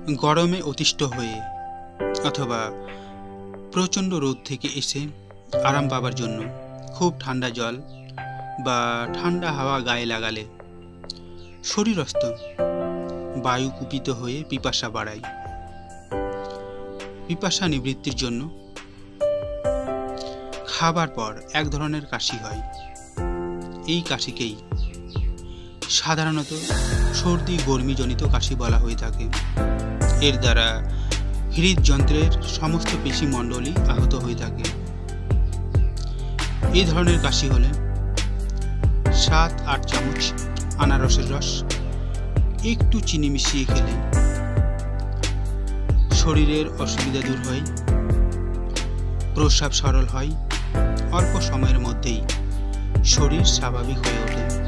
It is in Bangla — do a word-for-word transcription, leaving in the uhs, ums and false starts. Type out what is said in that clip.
গরমে অতিষ্ঠ হয়ে অথবা প্রচণ্ড রোদ থেকে এসে আরাম পাবার জন্য খুব ঠান্ডা জল বা ঠান্ডা হাওয়া গায়ে লাগালে শরীরস্থ বায়ু কুপিত হয়ে পিপাসা বাড়ায়। পিপাসা নিবৃত্তির জন্য খাবার পর এক ধরনের কাশি হয়। এই কাশিকেই সাধারণত সর্দি গর্মিজনিত কাশি বলা হয়ে থাকে। এর দ্বারা হৃদযন্ত্রের সমস্ত পেশিমণ্ডলই আহত হয়ে থাকে। এই ধরনের কাশি হলে সাত আট চামচ আনারসের রস একটু চিনি মিশিয়ে খেলে শরীরের অসুবিধা দূর হয়, প্রস্রাব সরল হয়, অল্প সময়ের মধ্যেই শরীর স্বাভাবিক হয়ে ওঠে।